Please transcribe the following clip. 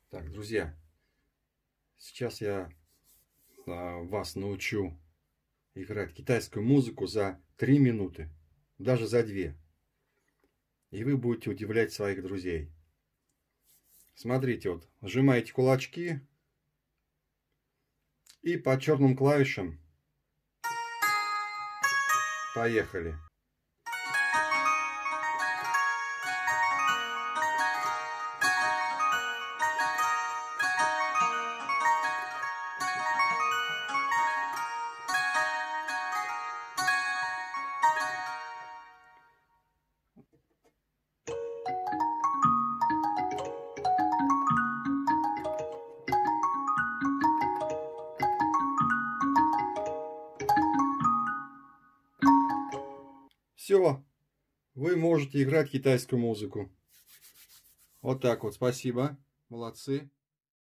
Так, друзья, сейчас я вас научу играть китайскую музыку за 3 минуты, даже за 2. И вы будете удивлять своих друзей. Смотрите, вот, сжимаете кулачки и по черным клавишам поехали. Все, вы можете играть китайскую музыку. Вот так вот, спасибо, молодцы.